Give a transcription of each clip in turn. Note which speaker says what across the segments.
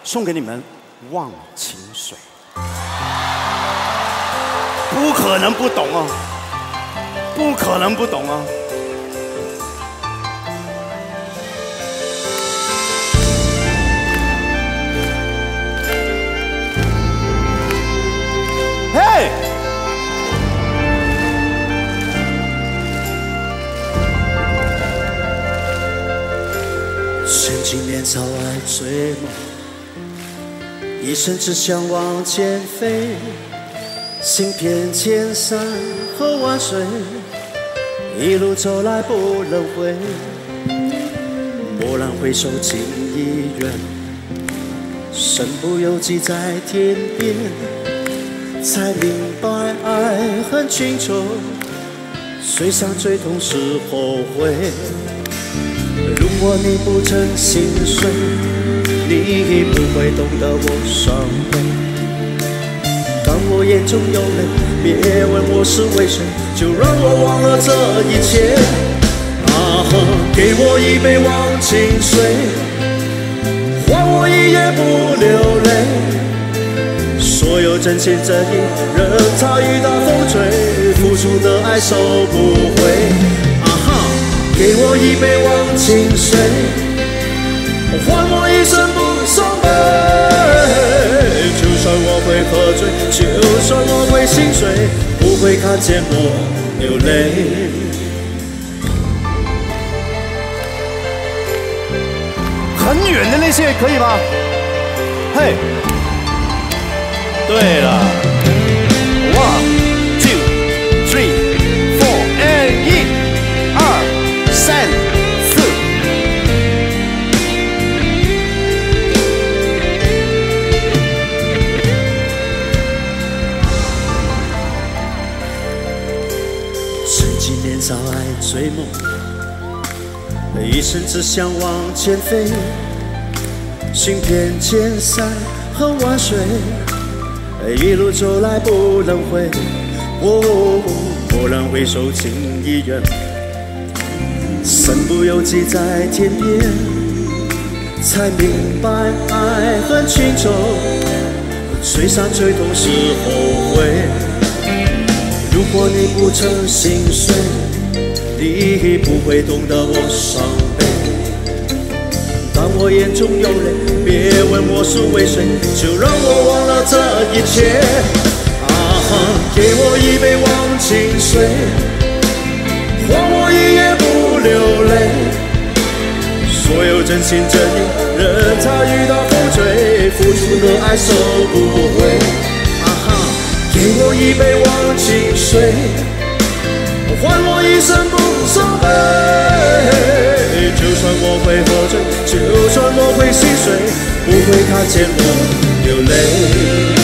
Speaker 1: 送给你们《忘情水》。不可能不懂啊！不可能不懂啊！嘿！
Speaker 2: 曾经年少爱追梦，一生只想往前飞，行遍千山和万水，一路走来不能回。蓦然回首，情已远，身不由己在天边，才明白爱恨情仇，最伤最痛是后悔。如果你不曾心碎，你不会懂得我伤悲。当我眼中有泪，别问我是为谁，就让我忘了这一切。啊，给我一杯忘情水，换我一夜不流泪。所有真心真意，任它雨打风吹，付出的爱收不回。给我一杯忘情水，换我一生不伤悲。就算我会喝醉，就算我会心碎，不会看见我流泪。
Speaker 1: 很远的那些可以吗？嘿，对了，1、2、3、4 and 1、2、3、4。
Speaker 2: 曾经年少爱追梦，一生只想往前飞，行遍千山和万水，一路走来不能回。蓦然回首，情已远，身不由己在天边，才明白爱恨情仇，最伤最痛是后悔。如果你不曾心碎，你不会懂得我伤悲。当我眼中有泪，别问我是为谁，就让我忘了这一切。给我一杯忘情水，换我一夜不流泪。所有真心真意，任它雨打风吹，付出的爱收不回。给我一杯忘情水，换我一生不伤悲。就算我会喝醉，就算我会心碎，不会看见我流泪。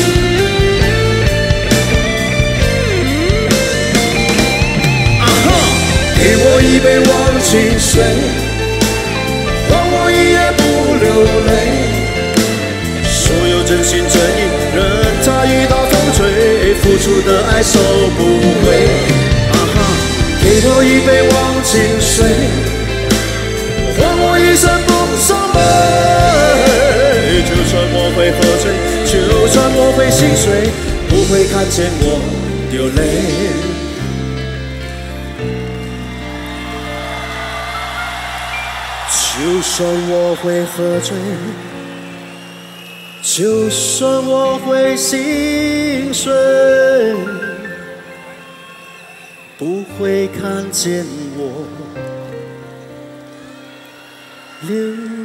Speaker 2: 给我一杯忘情水，换我一夜不流泪。所有真心真意，任它雨打风吹，付出的爱收不回。给我一杯忘情水，换我一生不伤悲。就算我会喝醉，就算我会心碎，不会看见我流泪。就算我会喝醉，就算我会心碎，不会看见我流泪。